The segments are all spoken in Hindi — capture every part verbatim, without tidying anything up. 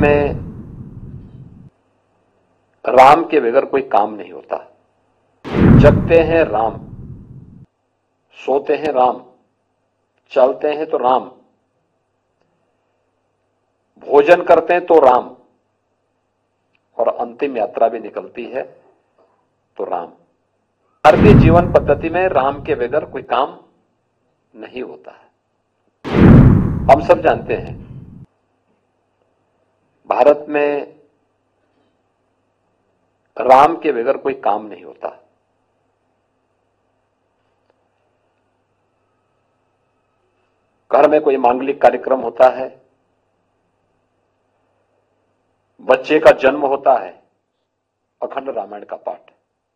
में राम के बगैर कोई काम नहीं होता। जगते हैं राम, सोते हैं राम, चलते हैं तो राम, भोजन करते हैं तो राम, और अंतिम यात्रा भी निकलती है तो राम। भारतीय जीवन पद्धति में राम के बगैर कोई काम नहीं होता है। हम सब जानते हैं भारत में राम के बगैर कोई काम नहीं होता। घर में कोई मांगलिक कार्यक्रम होता है, बच्चे का जन्म होता है, अखंड रामायण का पाठ।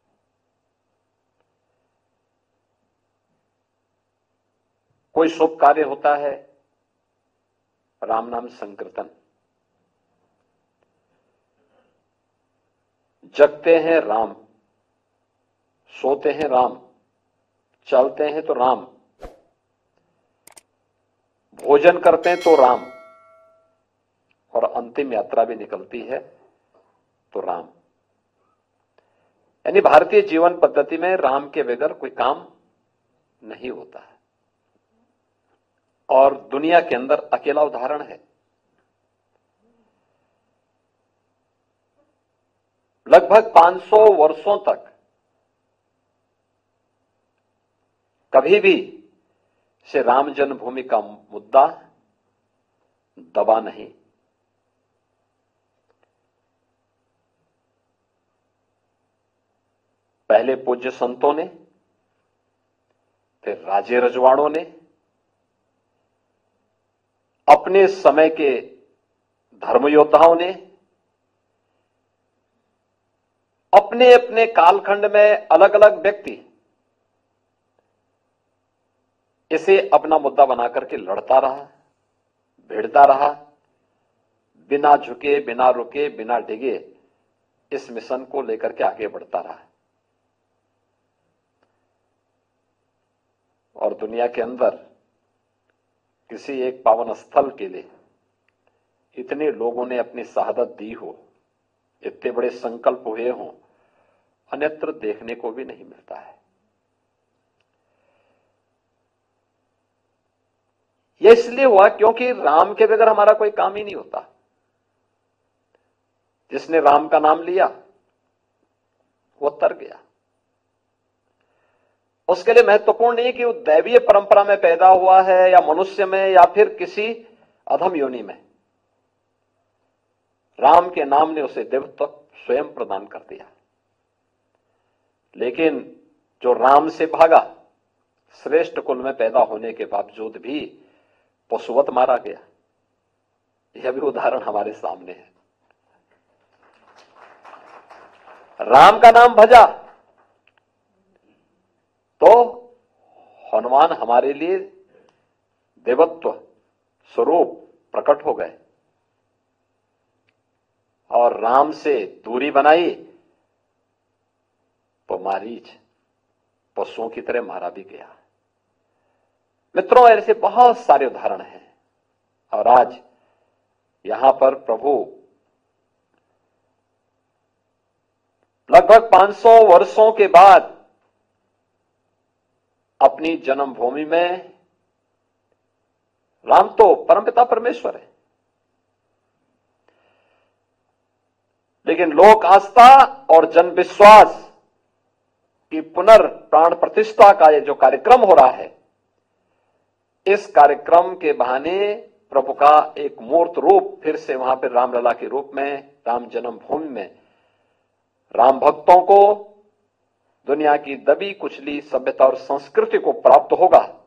कोई शुभ कार्य होता है, राम नाम संकीर्तन। जगते हैं राम, सोते हैं राम, चलते हैं तो राम, भोजन करते हैं तो राम, और अंतिम यात्रा भी निकलती है तो राम। यानी भारतीय जीवन पद्धति में राम के बगैर कोई काम नहीं होता है। और दुनिया के अंदर अकेला उदाहरण है। लगभग पाँच सौ वर्षों तक कभी भी से राम जन्मभूमि का मुद्दा दबा नहीं। पहले पूज्य संतों ने, फिर राजे रजवाड़ों ने, अपने समय के धर्म योद्धाओं ने, अपने अपने कालखंड में अलग अलग व्यक्ति इसे अपना मुद्दा बना करके लड़ता रहा, भिड़ता रहा, बिना झुके, बिना रुके, बिना डिगे इस मिशन को लेकर के आगे बढ़ता रहा। और दुनिया के अंदर किसी एक पावन स्थल के लिए इतने लोगों ने अपनी शहादत दी हो, इतने बड़े संकल्प हुए हों, अन्यत्र देखने को भी नहीं मिलता है। यह इसलिए हुआ क्योंकि राम के बगैर हमारा कोई काम ही नहीं होता। जिसने राम का नाम लिया वो तर गया। उसके लिए महत्वपूर्ण नहीं कि वो दैवीय परंपरा में पैदा हुआ है या मनुष्य में या फिर किसी अधम योनि में। राम के नाम ने उसे देवत्व स्वयं प्रदान कर दिया। लेकिन जो राम से भागा, श्रेष्ठ कुल में पैदा होने के बावजूद भी पशुवत मारा गया। यह भी उदाहरण हमारे सामने है। राम का नाम भजा तो हनुमान हमारे लिए देवत्व स्वरूप प्रकट हो गए, और राम से दूरी बनाई तो मारीच पशुओं की तरह मारा भी गया। मित्रों, ऐसे बहुत सारे उदाहरण हैं। और आज यहां पर प्रभु लगभग पाँच सौ वर्षों के बाद अपनी जन्मभूमि में, राम तो परमपिता परमेश्वर है, लेकिन लोक आस्था और जन विश्वास की पुनर्प्राण प्रतिष्ठा का ये जो कार्यक्रम हो रहा है, इस कार्यक्रम के बहाने प्रभु का एक मूर्त रूप फिर से वहां पर रामलला के रूप में राम जन्मभूमि में राम भक्तों को दुनिया की दबी कुचली सभ्यता और संस्कृति को प्राप्त होगा।